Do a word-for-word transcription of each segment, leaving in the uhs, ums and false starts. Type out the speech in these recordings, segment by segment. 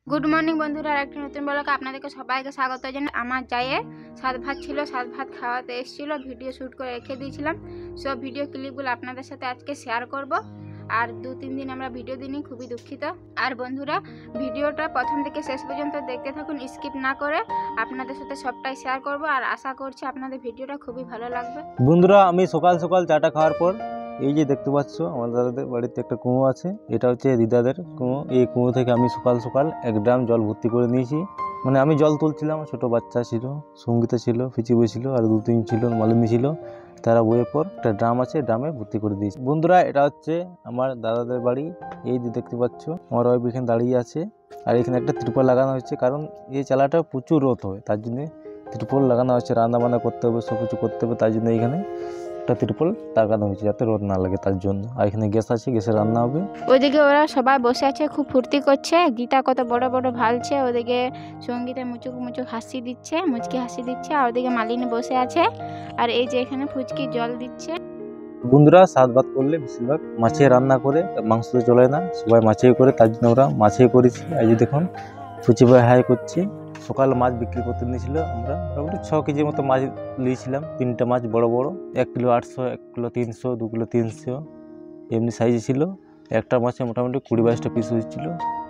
Good morning বন্ধুরা, আর একটা নতুন ব্লগে আপনাদেরকে সবাইকে স্বাগত জানাই। আমার জায়ে সাত ভাত ছিল, সাত ভাত খাওয়াতে এসেছিল, ভিডিও শ্যুট করে রেখে দিয়েছিলাম। সব ভিডিও ক্লিপগুলো আপনাদের সাথে আজকে শেয়ার করব। আর দু তিন দিন আমরা ভিডিও দিইনি, খুবই দুঃখিত। আর বন্ধুরা, ভিডিওটা প্রথম থেকে শেষ পর্যন্ত দেখতে থাকুন, স্কিপ না করে। আপনাদের সাথে সবটাই শেয়ার করব আর আশা করছি আপনাদের ভিডিওটা খুবই ভালো লাগবে। বন্ধুরা, আমি সকাল সকাল চাটা খাওয়ার পর এই যে দেখতে পাচ্ছ আমার দাদাদের বাড়িতে একটা কুয়ো আছে। এটা হচ্ছে দিদাদের কুয়ো। এই কুয়ো থেকে আমি সকাল সকাল এক ড্রাম জল ভর্তি করে নিয়েছি। মানে আমি জল তুলছিলাম, ছোট বাচ্চা ছিল, সঙ্গীতা ছিল, ফিচি বই ছিল, আর দু তিন ছিল, মালিনী ছিল। তারা বইয়ের পর একটা ড্রাম আছে, ড্রামে ভর্তি করে দিয়েছি। বন্ধুরা, এটা হচ্ছে আমার দাদাদের বাড়ি। এই যে দেখতে পাচ্ছ আমার ওয়াইফ এখানে দাঁড়িয়ে আছে। আর এখানে একটা ত্রিপল লাগানো হচ্ছে, কারণ এই চালাটা প্রচুর রোদ হয়, তার জন্য ত্রিপল লাগানো হচ্ছে। রান্না বান্না করতে হবে, সব কিছু করতে হবে, তার জন্য এখানে একটা ত্রিপল লাগানো হয়েছে যাতে রোদ না লাগে তার জন্য। আর এখানে গ্যাস আছে, গ্যাসে রান্না হবে। ওইদিকে ওরা সবাই বসে আছে, খুব ফুর্তি করছে। গীতা কত বড় বড় ভালছে, ওদিকে সঙ্গীতে মুচুক মুচুক হাসি দিচ্ছে, মুচকি হাসি দিচ্ছে। আর ওদিকে মালিনী বসে আছে, আর এই যে এখানে ফুচকি জল দিচ্ছে। বন্ধুরা, সাত ভাত করলে বেশিরভাগ মাছে রান্না করে, মাংস তো চলে না, সবাই মাছেই করে, তার জন্য ওরা মাছেই করেছি। এই যে দেখুন ফুচি ভাই হাই করছে। সকালে মাছ বিক্রি করতে নিয়েছিল, আমরা মোটামুটি ছ কেজির মতো মাছ নিয়েছিলাম। তিনটা মাছ বড় বড়, এক কিলো আটশো, এক কিলো তিনশো, দু কিলো তিনশো এমনি সাইজে ছিল। একটা মাছে মোটামুটি কুড়ি বাইশটা পিস হয়েছিল।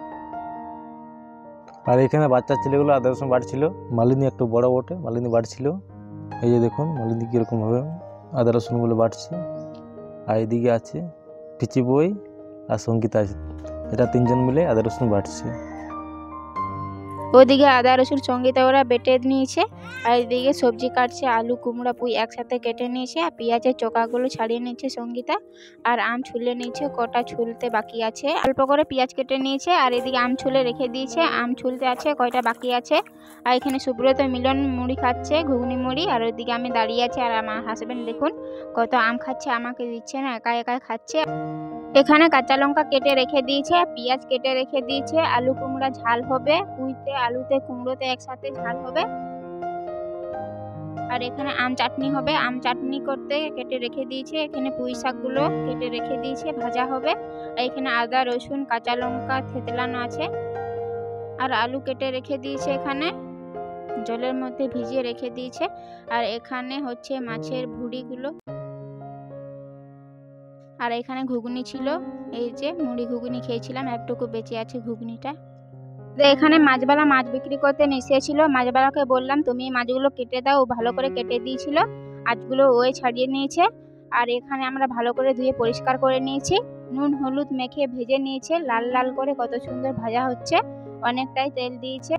আর এখানে বাচ্চা ছেলেগুলো আদা রসুন বাড়ছিল। মালিনী একটু বড় বটে, মালিনী বাড়ছিল। এই যে দেখুন মালিনী কীরকমভাবে আদা রসুনগুলো বাড়ছে। আর এদিকে আছে পিচি বই আর সঙ্গীতা আছে, এটা তিনজন মিলে আদা রসুন বাড়ছে। ওদিকে আদা রসুন সঙ্গীতা ওরা বেটে নিয়েছে, আর এদিকে সবজি কাটছে। আলু কুমড়া পুঁই একসাথে কেটে নিয়েছে, আর পেঁয়াজের চোকাগুলো ছাড়িয়ে নিয়েছে সঙ্গীতা। আর আম ছুলে নিয়েছে, কটা ছুলতে বাকি আছে। অল্প করে পেঁয়াজ কেটে নিয়েছে, আর এদিকে আম ছুলে রেখে দিয়েছে, আম ছুলতে আছে, কয়টা বাকি আছে। আর এখানে সুব্রত মিলন মুড়ি খাচ্ছে, ঘুগনি মুড়ি। আর ওইদিকে আমি দাঁড়িয়ে আছি, আর আমার হাজবেন্ড দেখুন কত আম খাচ্ছে, আমাকে দিচ্ছে না, একা একাই খাচ্ছে। এখানে কাঁচা লঙ্কা কেটে রেখে দিয়েছে, পেঁয়াজ কেটে রেখে দিয়েছে। আলু কুমড়া ঝাল হবে, পুঁইতে আলুতে কুমড়োতে একসাথে ঝাল হবে। আর এখানে আম চাটনি হবে, আম চাটনি করতে কেটে রেখে দিয়েছে। এখানে পুঁই শাকগুলো কেটে রেখে দিয়েছে, ভাজা হবে। আর এখানে আদা রসুন কাঁচা লঙ্কা থেতলানো আছে, আর আলু কেটে রেখে দিয়েছে, এখানে জলের মধ্যে ভিজিয়ে রেখে দিয়েছে। আর এখানে হচ্ছে মাছের ভুঁড়িগুলো। আর এখানে ঘুগনি ছিল, এই যে মুড়ি ঘুগনি খেয়েছিলাম, একটুকু বেঁচে আছে ঘুগনিটা। এখানে মাছবালা মাছ বিক্রি করতে এসেছিল, মাছবালাকে বললাম তুমি মাছগুলো কেটে দাও, ভালো করে কেটে দিয়েছিল। আজগুলো ওই ছাড়িয়ে নিয়েছে। আর এখানে আমরা ভালো করে ধুয়ে পরিষ্কার করে নিয়েছি, নুন হলুদ মেখে ভেজে নিয়েছে, লাল লাল করে কত সুন্দর ভাজা হচ্ছে, অনেকটাই তেল দিয়েছে।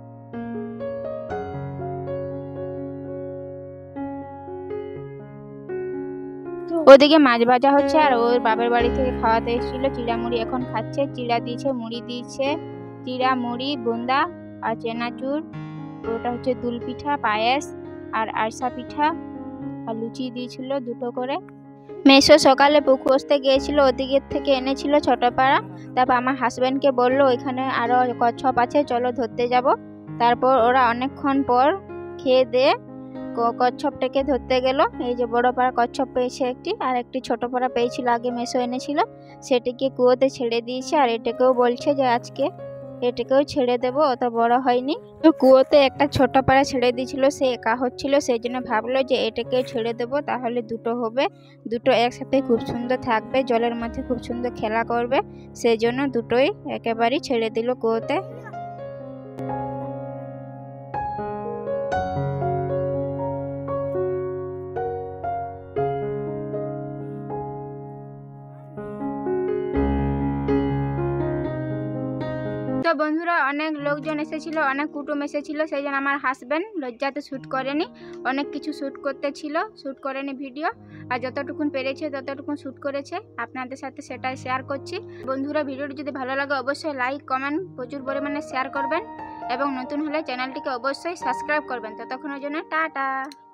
ওদিকে মাছ ভাজা হচ্ছে, আর ওর বাবার বাড়ি থেকে খাওয়াতে এসেছিল চিড়া মুড়ি, এখন খাচ্ছে। চিড়া দিয়েছে, মুড়ি দিয়েছে, চিড়া মুড়ি বুন্দা আর চেনাচুর, ওটা হচ্ছে দুল পিঠা, পায়েস আর আরসা পিঠা, আর লুচি দিয়েছিল দুটো করে। মেসো সকালে পুকুর আসতে গিয়েছিল, ওদিকের থেকে এনেছিল ছোট পাড়া। তারপর আমার হাজব্যান্ডকে বললো ওইখানে আরো কচ্ছপ আছে, চলো ধরতে যাব। তারপর ওরা অনেকক্ষণ পর খেয়ে দিয়ে কচ্ছপটাকে ধরতে গেল। এই যে বড় পাড়া কচ্ছপ পেয়েছে একটি, আর একটি ছোট পাড়া পেয়েছিল, আগে মেসো এনেছিল, সেটিকে কুয়োতে ছেড়ে দিয়েছে। আর এটাকেও বলছে যে আজকে এটাকেও ছেড়ে দেবো, অত বড় হয়নি। তো কুয়োতে একটা ছোট পাড়া ছেড়ে দিয়েছিল, সে একা হচ্ছিল, সেই জন্য ভাবলো যে এটাকেও ছেড়ে দেবো, তাহলে দুটো হবে, দুটো একসাথে খুব সুন্দর থাকবে, জলের মধ্যে খুব সুন্দর খেলা করবে। সেই জন্য দুটোই একেবারেই ছেড়ে দিল কুয়োতে। তো বন্ধুরা, অনেক লোকজন এসেছিল, অনেক কুটুম এসেছিল, সেই জন্য আমার হাজব্যান্ড লজ্জাতে শ্যুট করেনি, অনেক কিছু শ্যুট করতে ছিল, শ্যুট করেনি ভিডিও। আর যতটুকুন পেরেছে ততটুকুন শ্যুট করেছে, আপনাদের সাথে সেটাই শেয়ার করছি। বন্ধুরা, ভিডিওটি যদি ভালো লাগে অবশ্যই লাইক কমেন্ট প্রচুর পরিমাণে শেয়ার করবেন, এবং নতুন হলে চ্যানেলটিকে অবশ্যই সাবস্ক্রাইব করবেন। ততক্ষণের জন্য টাটা।